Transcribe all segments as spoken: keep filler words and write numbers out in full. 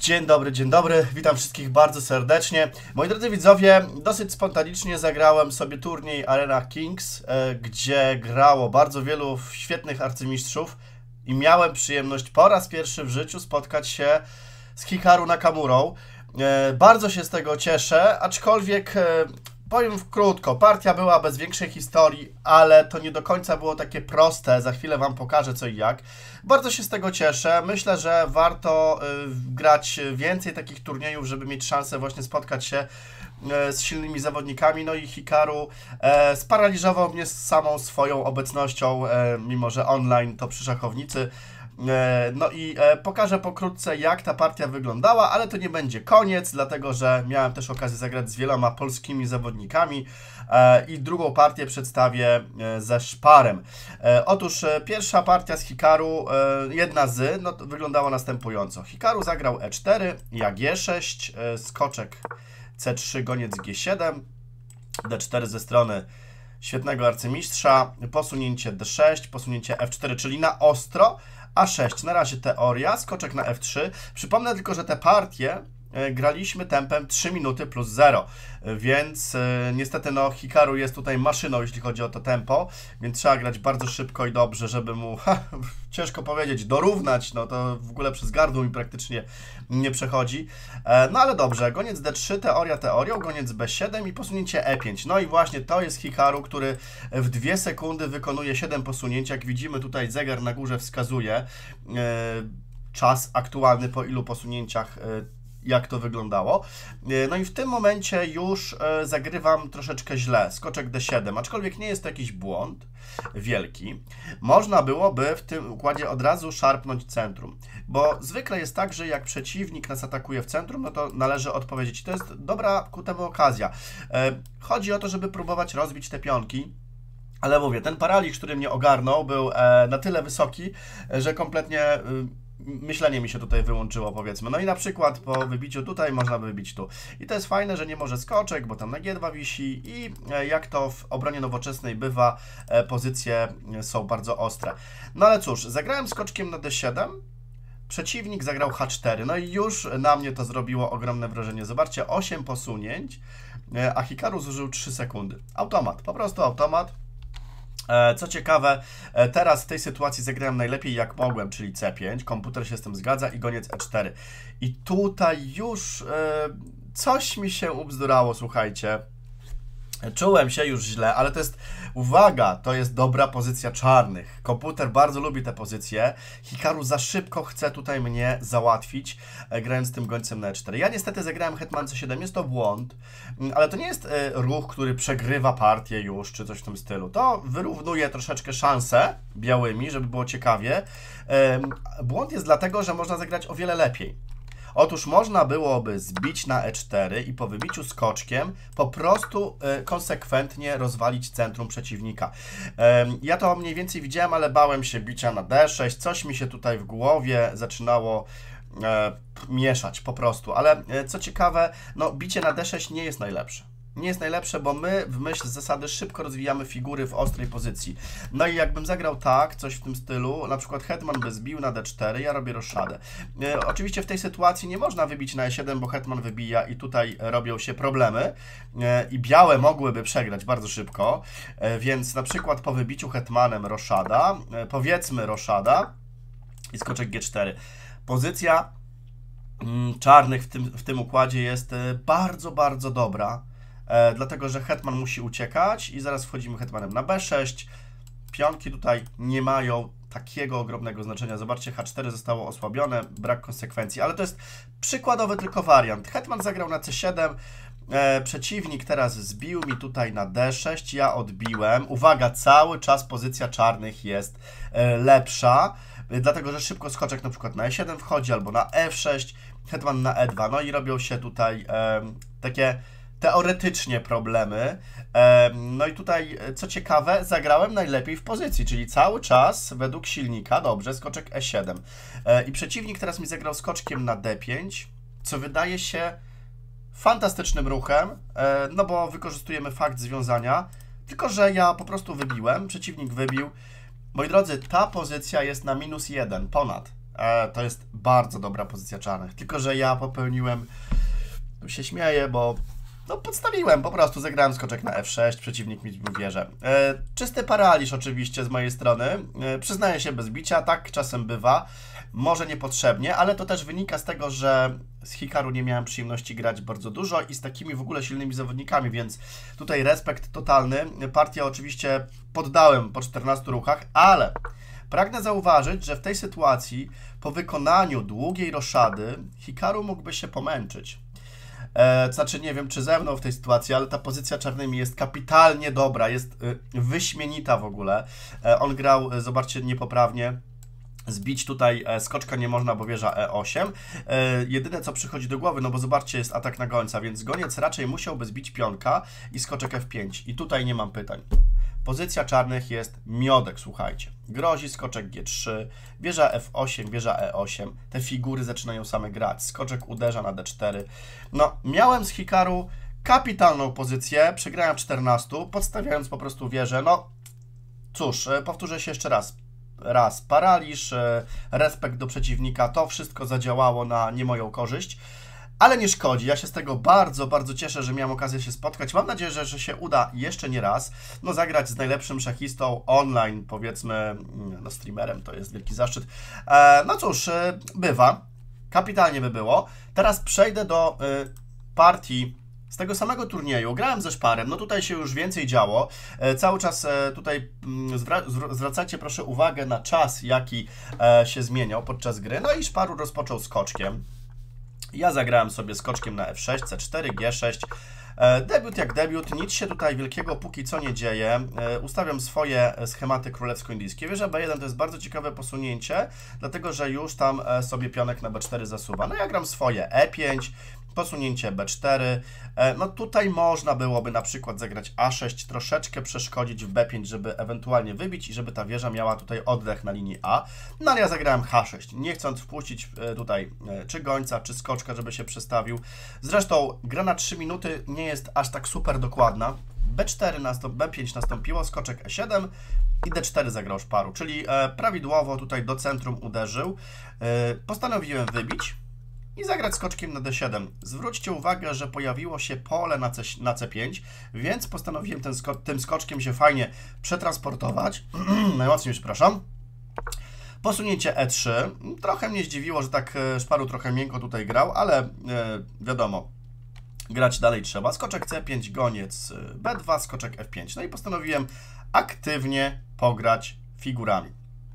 Dzień dobry, dzień dobry, witam wszystkich bardzo serdecznie. Moi drodzy widzowie, dosyć spontanicznie zagrałem sobie turniej Arena Kings, gdzie grało bardzo wielu świetnych arcymistrzów i miałem przyjemność po raz pierwszy w życiu spotkać się z Hikaru Nakamurą. Bardzo się z tego cieszę, aczkolwiek powiem krótko, partia była bez większej historii, ale to nie do końca było takie proste, za chwilę Wam pokażę co i jak. Bardzo się z tego cieszę, myślę, że warto y, grać więcej takich turniejów, żeby mieć szansę właśnie spotkać się y, z silnymi zawodnikami, no i Hikaru y, sparaliżował mnie z samą swoją obecnością, y, mimo że online to przy szachownicy. No i pokażę pokrótce, jak ta partia wyglądała, ale to nie będzie koniec, dlatego że miałem też okazję zagrać z wieloma polskimi zawodnikami i drugą partię przedstawię ze Szparem. Otóż pierwsza partia z Hikaru, jedna z, no to wyglądała następująco. Hikaru zagrał e cztery, ja g sześć, skoczek c trzy, goniec g siedem, d cztery ze strony świetnego arcymistrza, posunięcie d sześć, posunięcie f cztery, czyli na ostro, a sześć, na razie teoria, skoczek na f trzy. Przypomnę tylko, że te partie graliśmy tempem trzy minuty plus zero, więc niestety no Hikaru jest tutaj maszyną, jeśli chodzi o to tempo, więc trzeba grać bardzo szybko i dobrze, żeby mu, ha, ciężko powiedzieć, dorównać, no to w ogóle przez gardło mi praktycznie nie przechodzi. No ale dobrze, goniec d trzy, teoria teorią, goniec b siedem i posunięcie e pięć. No i właśnie to jest Hikaru, który w dwie sekundy wykonuje siedem posunięć. Jak widzimy tutaj zegar na górze wskazuje czas aktualny po ilu posunięciach, jak to wyglądało. No i w tym momencie już zagrywam troszeczkę źle, skoczek d siedem, aczkolwiek nie jest to jakiś błąd wielki. Można byłoby w tym układzie od razu szarpnąć centrum, bo zwykle jest tak, że jak przeciwnik nas atakuje w centrum, no to należy odpowiedzieć. To jest dobra ku temu okazja. Chodzi o to, żeby próbować rozbić te pionki, ale mówię, ten paraliż, który mnie ogarnął, był na tyle wysoki, że kompletnie myślenie mi się tutaj wyłączyło, powiedzmy. No i na przykład po wybiciu tutaj można by wybić tu. I to jest fajne, że nie może skoczek, bo tam na g dwa wisi i jak to w obronie nowoczesnej bywa, pozycje są bardzo ostre. No ale cóż, zagrałem skoczkiem na d siedem, przeciwnik zagrał h cztery, no i już na mnie to zrobiło ogromne wrażenie. Zobaczcie, osiem posunięć, a Hikaru zużył trzy sekundy. Automat, po prostu automat. Co ciekawe, teraz w tej sytuacji zagrałem najlepiej jak mogłem, czyli c pięć, komputer się z tym zgadza i goniec e cztery. I tutaj już e, coś mi się ubzdurało, słuchajcie. Czułem się już źle, ale to jest, uwaga, to jest dobra pozycja czarnych. Komputer bardzo lubi tę pozycję. Hikaru za szybko chce tutaj mnie załatwić, e, grając tym gońcem na e cztery. Ja niestety zagrałem hetman c siedem, jest to błąd, ale to nie jest e, ruch, który przegrywa partię już, czy coś w tym stylu. To wyrównuje troszeczkę szanse białymi, żeby było ciekawie. E, błąd jest dlatego, że można zagrać o wiele lepiej. Otóż można byłoby zbić na e cztery i po wybiciu skoczkiem po prostu y, konsekwentnie rozwalić centrum przeciwnika. Y, ja to mniej więcej widziałem, ale bałem się bicia na d sześć, coś mi się tutaj w głowie zaczynało y, mieszać po prostu, ale y, co ciekawe, no bicie na d sześć nie jest najlepsze. Nie jest najlepsze, bo my w myśl zasady szybko rozwijamy figury w ostrej pozycji. No i jakbym zagrał tak, coś w tym stylu, na przykład hetman by zbił na d cztery, ja robię roszadę. E, oczywiście w tej sytuacji nie można wybić na e siedem, bo hetman wybija i tutaj robią się problemy e, i białe mogłyby przegrać bardzo szybko, e, więc na przykład po wybiciu hetmanem roszada, e, powiedzmy roszada i skoczek g cztery. Pozycja mm, czarnych w tym, w tym układzie jest e, bardzo, bardzo dobra. E, dlatego, że hetman musi uciekać i zaraz wchodzimy hetmanem na b sześć. Pionki tutaj nie mają takiego ogromnego znaczenia. Zobaczcie, h cztery zostało osłabione, brak konsekwencji, ale to jest przykładowy tylko wariant. Hetman zagrał na c siedem, e, przeciwnik teraz zbił mi tutaj na d sześć, ja odbiłem. Uwaga, cały czas pozycja czarnych jest e, lepsza, e, dlatego, że szybko skoczek na przykład na e siedem wchodzi albo na f sześć, hetman na e dwa, no i robią się tutaj e, takie teoretycznie problemy. No i tutaj, co ciekawe, zagrałem najlepiej w pozycji, czyli cały czas według silnika, dobrze, skoczek e siedem. I przeciwnik teraz mi zagrał skoczkiem na d pięć, co wydaje się fantastycznym ruchem, no bo wykorzystujemy fakt związania, tylko że ja po prostu wybiłem, przeciwnik wybił. Moi drodzy, ta pozycja jest na minus jeden, ponad. E, to jest bardzo dobra pozycja czarnych, tylko że ja popełniłem, tu się śmieję, bo no podstawiłem, po prostu zagrałem skoczek na F sześć, przeciwnik mi wieże. E, czysty paraliż oczywiście z mojej strony, e, przyznaję się bez bicia, tak czasem bywa, może niepotrzebnie, ale to też wynika z tego, że z Hikaru nie miałem przyjemności grać bardzo dużo i z takimi w ogóle silnymi zawodnikami, więc tutaj respekt totalny. Partię oczywiście poddałem po czternastu ruchach, ale pragnę zauważyć, że w tej sytuacji po wykonaniu długiej roszady Hikaru mógłby się pomęczyć. E, to znaczy nie wiem czy ze mną w tej sytuacji, ale ta pozycja czarnymi jest kapitalnie dobra, jest y, wyśmienita w ogóle. E, on grał, e, zobaczcie, niepoprawnie. Zbić tutaj e, skoczka nie można, bo wieża E osiem. E, jedyne co przychodzi do głowy, no bo zobaczcie, jest atak na gońca, więc goniec raczej musiałby zbić pionka i skoczek F pięć. I tutaj nie mam pytań. Pozycja czarnych jest miodek, słuchajcie. Grozi skoczek G trzy, wieża F osiem, wieża E osiem. Te figury zaczynają same grać. Skoczek uderza na D cztery. No, miałem z Hikaru kapitalną pozycję. Przegrałem czternastu, podstawiając po prostu wieżę. No, cóż, powtórzę się jeszcze raz. Raz paraliż, respekt do przeciwnika, to wszystko zadziałało na nie moją korzyść, ale nie szkodzi, ja się z tego bardzo, bardzo cieszę, że miałem okazję się spotkać, mam nadzieję, że, że się uda jeszcze nie raz, no zagrać z najlepszym szachistą online, powiedzmy, no streamerem, to jest wielki zaszczyt, e, no cóż, e, bywa, kapitalnie by było. Teraz przejdę do e, partii z tego samego turnieju. Grałem ze Szparem, no tutaj się już więcej działo. E, cały czas e, tutaj mm, zwra zwracajcie proszę uwagę na czas, jaki e, się zmieniał podczas gry. No i Szparu rozpoczął skoczkiem. Ja zagrałem sobie skoczkiem na F sześć, C cztery, G sześć. E, debiut jak debiut, nic się tutaj wielkiego póki co nie dzieje. E, ustawiam swoje schematy królewsko-indyjskie. Wieża B jeden to jest bardzo ciekawe posunięcie, dlatego że już tam e, sobie pionek na B cztery zasuwa. No ja gram swoje E pięć, posunięcie B cztery, no tutaj można byłoby na przykład zagrać A sześć, troszeczkę przeszkodzić w B pięć, żeby ewentualnie wybić i żeby ta wieża miała tutaj oddech na linii A, no ale ja zagrałem H sześć, nie chcąc wpuścić tutaj czy gońca, czy skoczka, żeby się przestawił. Zresztą gra na trzy minuty nie jest aż tak super dokładna. B cztery, nastąp, B pięć nastąpiło, skoczek E siedem i D cztery zagrał Szparu, czyli prawidłowo tutaj do centrum uderzył. Postanowiłem wybić i zagrać skoczkiem na D siedem. Zwróćcie uwagę, że pojawiło się pole na, C, na C pięć, więc postanowiłem ten sko tym skoczkiem się fajnie przetransportować. Najmocniej, przepraszam. Posunięcie E trzy. Trochę mnie zdziwiło, że tak Szparu trochę miękko tutaj grał, ale e, wiadomo, grać dalej trzeba. Skoczek C pięć, goniec B dwa, skoczek F pięć. No i postanowiłem aktywnie pograć figurami.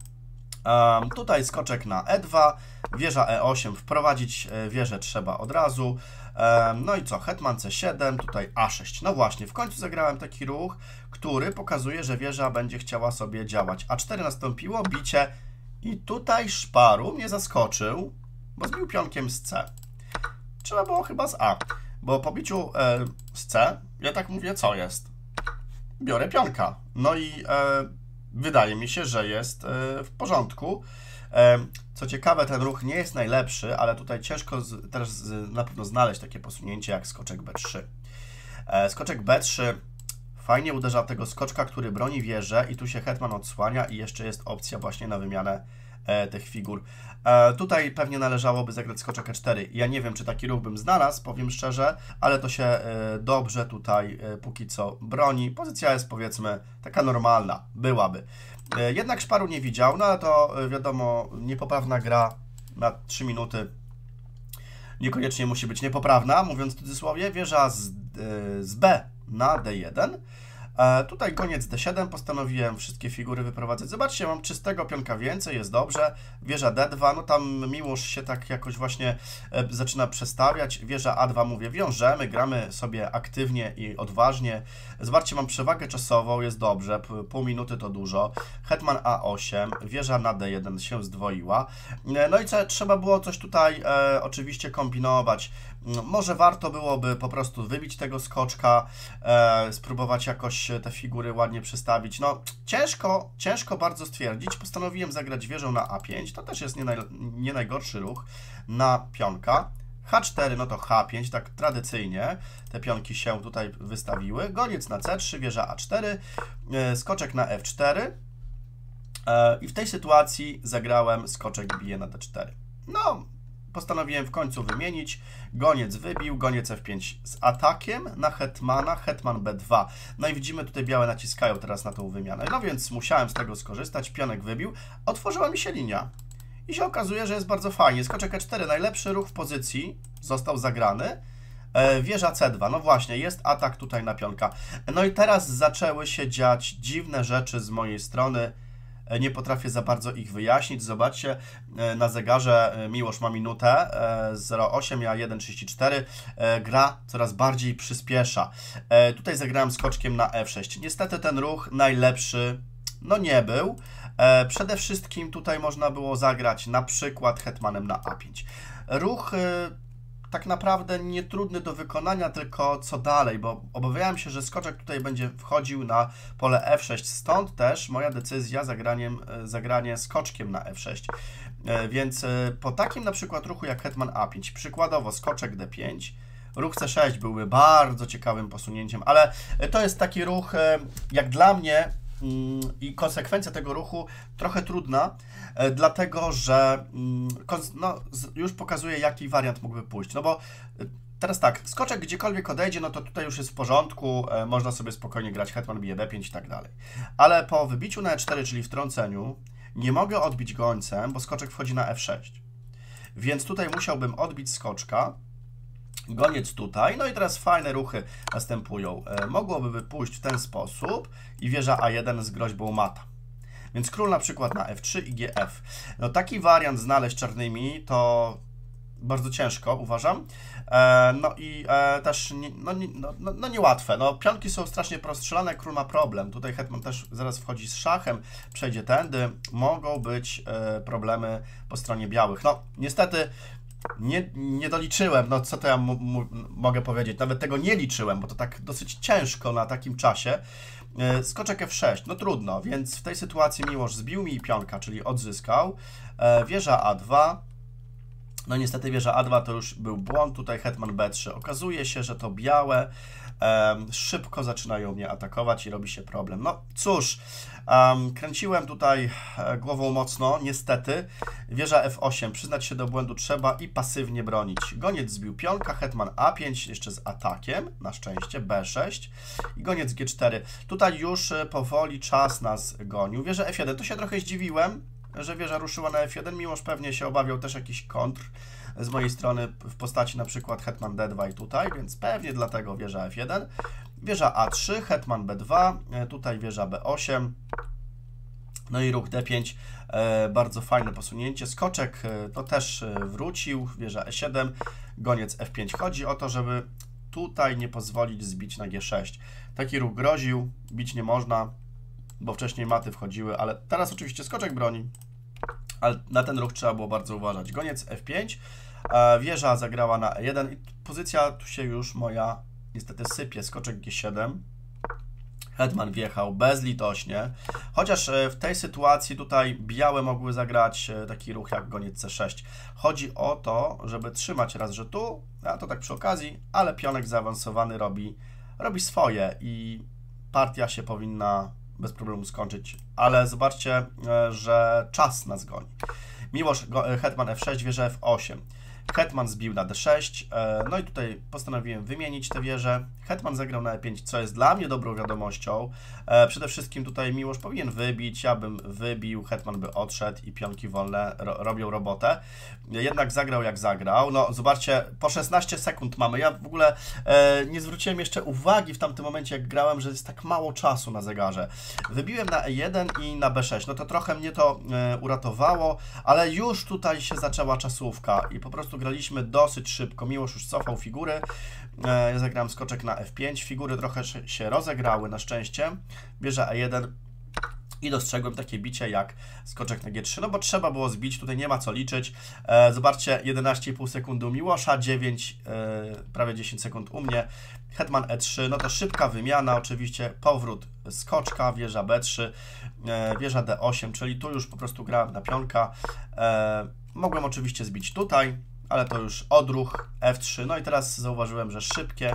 Um, tutaj skoczek na E dwa, wieża E osiem, wprowadzić wieżę trzeba od razu. Um, no i co, hetman C siedem, tutaj A sześć. No właśnie, w końcu zagrałem taki ruch, który pokazuje, że wieża będzie chciała sobie działać. A cztery nastąpiło, bicie i tutaj Szparu mnie zaskoczył, bo zbił pionkiem z C. Trzeba było chyba z A, bo po biciu e, z C, ja tak mówię, co jest? Biorę pionka. No i e, wydaje mi się, że jest w porządku. Co ciekawe, ten ruch nie jest najlepszy, ale tutaj ciężko też na pewno znaleźć takie posunięcie jak skoczek B trzy. Skoczek B trzy fajnie uderza tego skoczka, który broni wieżę i tu się hetman odsłania i jeszcze jest opcja właśnie na wymianę tych figur. Tutaj pewnie należałoby zagrać skoczek E cztery. Ja nie wiem, czy taki ruch bym znalazł, powiem szczerze, ale to się dobrze tutaj póki co broni. Pozycja jest, powiedzmy, taka normalna, byłaby. Jednak Szparu nie widział, no ale to wiadomo, niepoprawna gra na trzy minuty niekoniecznie musi być niepoprawna, mówiąc w cudzysłowie. Wieża z, z B na D jeden. E, tutaj goniec D siedem, postanowiłem wszystkie figury wyprowadzać. Zobaczcie, mam czystego pionka więcej, jest dobrze. Wieża D dwa, no tam Miłosz się tak jakoś właśnie e, zaczyna przestawiać. Wieża A dwa, mówię, wiążemy, gramy sobie aktywnie i odważnie. Zobaczcie, mam przewagę czasową, jest dobrze, pół minuty to dużo. Hetman A osiem, wieża na D jeden się zdwoiła. E, no i co, trzeba było coś tutaj e, oczywiście kombinować. Może warto byłoby po prostu wybić tego skoczka, e, spróbować jakoś te figury ładnie przestawić. No, ciężko, ciężko bardzo stwierdzić. Postanowiłem zagrać wieżą na A pięć, to też jest nie, naj, nie najgorszy ruch na pionka. H cztery, no to H pięć, tak tradycyjnie te pionki się tutaj wystawiły. Goniec na C trzy, wieża A cztery, e, skoczek na F cztery. I w tej sytuacji zagrałem skoczek bije na d cztery. No, postanowiłem w końcu wymienić. Goniec wybił, goniec f pięć z atakiem na hetmana, hetman b dwa. No i widzimy, tutaj białe naciskają teraz na tą wymianę. No więc musiałem z tego skorzystać, pionek wybił, otworzyła mi się linia. I się okazuje, że jest bardzo fajnie. Skoczek e cztery, najlepszy ruch w pozycji, został zagrany. Wieża c dwa, no właśnie, jest atak tutaj na pionka. No i teraz zaczęły się dziać dziwne rzeczy z mojej strony. Nie potrafię za bardzo ich wyjaśnić. Zobaczcie, na zegarze Miłosz ma minutę zero osiem, ja jeden trzydzieści cztery. Gra coraz bardziej przyspiesza. Tutaj zagrałem skoczkiem na f sześć. Niestety ten ruch najlepszy no nie był. Przede wszystkim tutaj można było zagrać na przykład hetmanem na a pięć. Ruch tak naprawdę nie trudny do wykonania, tylko co dalej, bo obawiałem się, że skoczek tutaj będzie wchodził na pole f sześć, stąd też moja decyzja zagraniem, zagranie skoczkiem na f sześć. Więc po takim na przykład ruchu jak hetman a pięć, przykładowo skoczek d pięć, ruch c sześć byłby bardzo ciekawym posunięciem, ale to jest taki ruch jak dla mnie i konsekwencja tego ruchu trochę trudna, dlatego że no, już pokazuje, jaki wariant mógłby pójść. No bo teraz tak, skoczek gdziekolwiek odejdzie, no to tutaj już jest w porządku, można sobie spokojnie grać hetman bije b pięć i tak dalej. Ale po wybiciu na e cztery, czyli wtrąceniu, nie mogę odbić gońcem, bo skoczek wchodzi na f sześć. Więc tutaj musiałbym odbić skoczka, goniec tutaj, no i teraz fajne ruchy następują. Mogłoby pójść w ten sposób i wieża a jeden z groźbą mata. Więc król na przykład na f trzy i gf. No taki wariant znaleźć czarnymi to bardzo ciężko, uważam. E, no i e, też nie, no, no, no, no niełatwe. No, pionki są strasznie prostrzelane, król ma problem. Tutaj hetman też zaraz wchodzi z szachem, przejdzie tędy. Mogą być e, problemy po stronie białych. No niestety Nie, nie doliczyłem, no co to ja mogę powiedzieć, nawet tego nie liczyłem, bo to tak dosyć ciężko na takim czasie. Skoczek f sześć, no trudno, więc w tej sytuacji Miłosz zbił mi pionka, czyli odzyskał. Wieża a dwa, no niestety wieża a dwa to już był błąd, tutaj hetman b trzy. Okazuje się, że to białe um, szybko zaczynają mnie atakować i robi się problem. No cóż, um, kręciłem tutaj głową mocno, niestety. Wieża f osiem, przyznać się do błędu trzeba i pasywnie bronić. Goniec zbił pionka, hetman a pięć, jeszcze z atakiem, na szczęście, b sześć i goniec g cztery. Tutaj już powoli czas nas gonił. Wieża f jeden, to się trochę zdziwiłem, że wieża ruszyła na f jeden, Miłosz pewnie się obawiał też jakiś kontr z mojej strony w postaci na przykład hetman d dwa i tutaj, więc pewnie dlatego wieża f jeden. Wieża a trzy, hetman b dwa, tutaj wieża b osiem, no i ruch d pięć, e, bardzo fajne posunięcie. Skoczek e, to też wrócił, wieża e siedem, goniec f pięć. Chodzi o to, żeby tutaj nie pozwolić zbić na g sześć. Taki ruch groził, bić nie można, bo wcześniej maty wchodziły, ale teraz oczywiście skoczek broni, ale na ten ruch trzeba było bardzo uważać. Goniec f pięć, e, wieża zagrała na e jeden i pozycja tu się już moja niestety sypie. Skoczek g siedem, hetman wjechał bezlitośnie, chociaż w tej sytuacji tutaj białe mogły zagrać taki ruch jak goniec c sześć. Chodzi o to, żeby trzymać raz, że tu, a to tak przy okazji, ale pionek zaawansowany robi, robi swoje i partia się powinna bez problemu skończyć, ale zobaczcie, że czas nas goni. Miłosz, hetman f sześć, wieża f osiem. Hetman zbił na d sześć, no i tutaj postanowiłem wymienić tę wieżę. Hetman zagrał na e pięć, co jest dla mnie dobrą wiadomością. Przede wszystkim tutaj Miłosz powinien wybić, ja bym wybił, hetman by odszedł i pionki wolne ro robią robotę. Jednak zagrał jak zagrał. No zobaczcie, po szesnaście sekund mamy. Ja w ogóle e, nie zwróciłem jeszcze uwagi w tamtym momencie, jak grałem, że jest tak mało czasu na zegarze. Wybiłem na e jeden i na b sześć. No to trochę mnie to e, uratowało, ale już tutaj się zaczęła czasówka i po prostu graliśmy dosyć szybko. Miłosz już cofał figury. E, ja zagrałem skoczek na f pięć. Figury trochę się rozegrały na szczęście. Wieża e jeden. I dostrzegłem takie bicie jak skoczek na g trzy, no bo trzeba było zbić, tutaj nie ma co liczyć. E, zobaczcie, jedenaście i pół sekundy u Miłosza, dziewięć, e, prawie dziesięć sekund u mnie. Hetman e trzy, no to szybka wymiana, oczywiście powrót skoczka, wieża b trzy, e, wieża d osiem, czyli tu już po prostu grałem na pionka. E, mogłem oczywiście zbić tutaj, ale to już odruch f trzy, no i teraz zauważyłem, że szybkie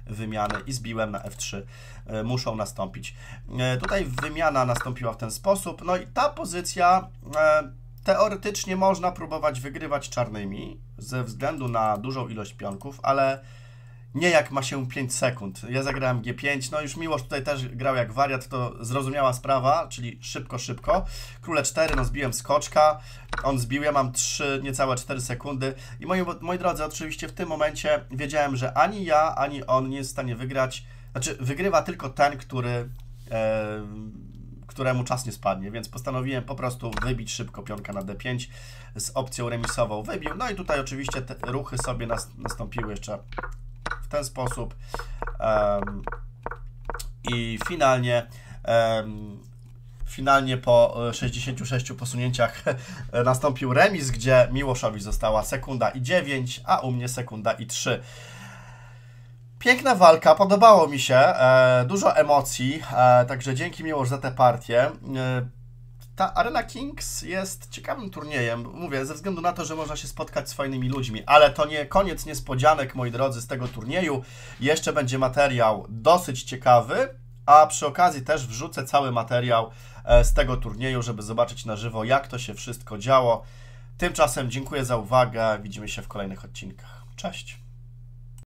wymiany i zbiłem na F trzy. Muszą nastąpić. Tutaj wymiana nastąpiła w ten sposób. No i ta pozycja teoretycznie można próbować wygrywać czarnymi ze względu na dużą ilość pionków, ale nie jak ma się pięć sekund. Ja zagrałem G pięć, no już Miłosz tutaj też grał jak wariat, to zrozumiała sprawa, czyli szybko, szybko. Króle cztery, no zbiłem skoczka, on zbił, ja mam trzy, niecałe cztery sekundy i moi, moi drodzy, oczywiście w tym momencie wiedziałem, że ani ja, ani on nie jest w stanie wygrać, znaczy wygrywa tylko ten, który, e, któremu czas nie spadnie, więc postanowiłem po prostu wybić szybko pionka na D pięć z opcją remisową. Wybił, no i tutaj oczywiście te ruchy sobie nas, nastąpiły jeszcze w ten sposób um, i finalnie um, finalnie po sześćdziesięciu sześciu posunięciach nastąpił remis, gdzie Miłoszowi została sekunda i dziewięć, a u mnie sekunda i trzy. Piękna walka, podobało mi się, e, dużo emocji, e, także dzięki Miłosz za tę partię. E, Ta Arena Kings jest ciekawym turniejem, mówię, ze względu na to, że można się spotkać z fajnymi ludźmi, ale to nie koniec niespodzianek, moi drodzy, z tego turnieju. Jeszcze będzie materiał dosyć ciekawy, a przy okazji też wrzucę cały materiał z tego turnieju, żeby zobaczyć na żywo, jak to się wszystko działo. Tymczasem dziękuję za uwagę, widzimy się w kolejnych odcinkach. Cześć!